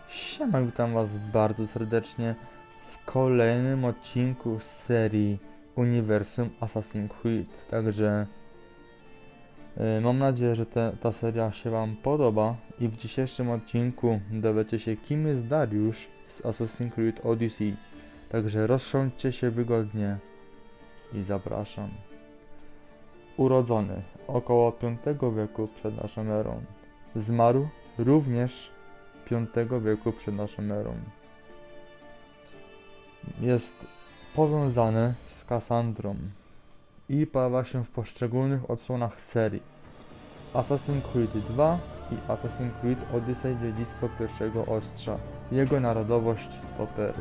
Siema, witam was bardzo serdecznie w kolejnym odcinku z serii Uniwersum Assassin's Creed. Także mam nadzieję, że ta seria się wam podoba i w dzisiejszym odcinku dowiecie się, kim jest Dariusz z Assassin's Creed Odyssey. Także rozsiądźcie się wygodnie i zapraszam. Urodzony około V wieku przed naszą erą. Zmarł również V wieku przed naszą erą. Jest powiązany z Kassandrą i pojawia się w poszczególnych odsłonach serii Assassin's Creed 2 i Assassin's Creed Odyssey Dziedzictwo Pierwszego Ostrza. Jego narodowość to Pers.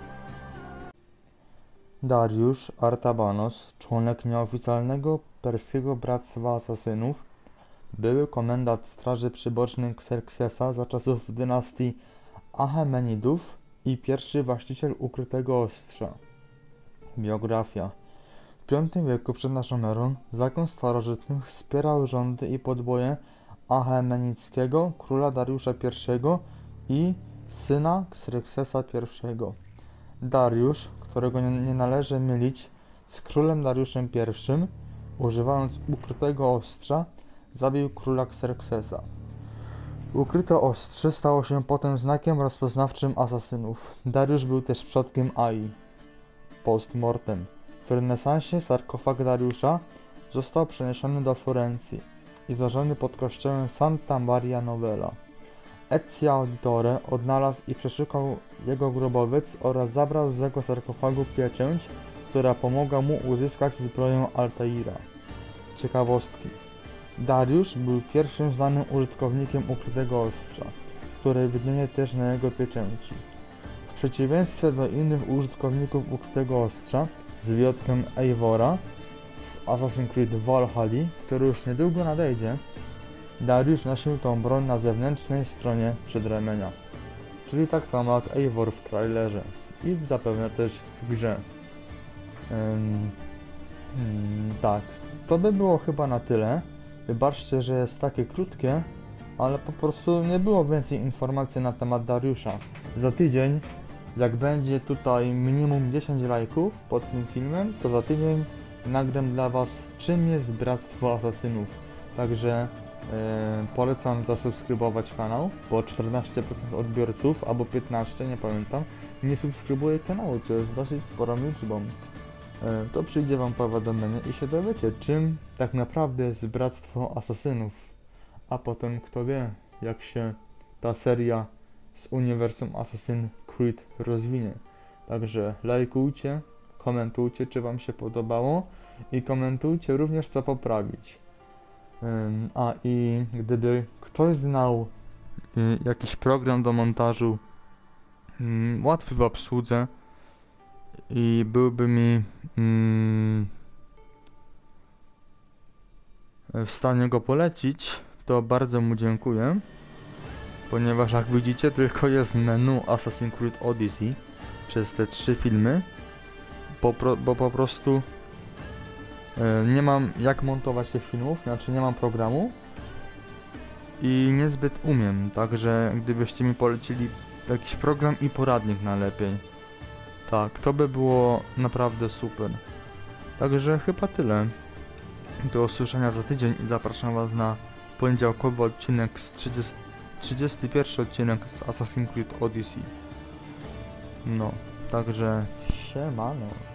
Dariusz Artabanos, członek nieoficjalnego perskiego bractwa asasynów, były komendant straży przybocznej Xerxesa za czasów dynastii Achemenidów i pierwszy właściciel ukrytego ostrza. Biografia. W V wieku przed naszą erą zakon starożytnych wspierał rządy i podboje Achemenickiego, króla Dariusza I i syna Xerxesa I. Dariusz, którego nie należy mylić z królem Dariuszem I, używając ukrytego ostrza, zabił króla Xerxesa. Ukryte ostrze stało się potem znakiem rozpoznawczym asasynów. Dariusz był też przodkiem Ai. Post mortem. W renesansie sarkofag Dariusza został przeniesiony do Florencji i złożony pod kościołem Santa Maria Novella. Ezio Auditore odnalazł i przeszukał jego grobowiec oraz zabrał z jego sarkofagu pieczęć, która pomogła mu uzyskać zbroję Altaira. Ciekawostki. Dariusz był pierwszym znanym użytkownikiem ukrytego ostrza, które widnieje też na jego pieczęci. W przeciwieństwie do innych użytkowników ukrytego ostrza, z wyjątkiem Eivora z Assassin's Creed Valhalla, który już niedługo nadejdzie, Dariusz nosił tą broń na zewnętrznej stronie przedramienia, czyli tak samo jak Eivor w trailerze i zapewne też w grze. Tak, to by było chyba na tyle. Wybaczcie, że jest takie krótkie, ale po prostu nie było więcej informacji na temat Dariusza. Za tydzień, jak będzie tutaj minimum 10 lajków pod tym filmem, to za tydzień nagram dla was, czym jest Bractwo Asasynów. Także polecam zasubskrybować kanał, bo 14% odbiorców, albo 15%, nie pamiętam, nie subskrybuje kanału, co jest dosyć sporą liczbą. To przyjdzie wam powiadomienie i się dowiecie, czym tak naprawdę jest Bractwo Asasynów. A potem kto wie, jak się ta seria z uniwersum Assassin's Creed rozwinie. Także lajkujcie, komentujcie, czy wam się podobało i komentujcie również, co poprawić. A i gdyby ktoś znał jakiś program do montażu łatwy w obsłudze i byłby mi w stanie go polecić, to bardzo mu dziękuję, ponieważ jak widzicie, tylko jest menu Assassin's Creed Odyssey przez te 3 filmy, bo po prostu nie mam jak montować tych filmów, znaczy nie mam programu i niezbyt umiem, także gdybyście mi polecili jakiś program i poradnik najlepiej, tak, to by było naprawdę super. Także chyba tyle. Do usłyszenia za tydzień i zapraszam was na poniedziałkowy odcinek z 31 odcinek z Assassin's Creed Odyssey. No, także siemano.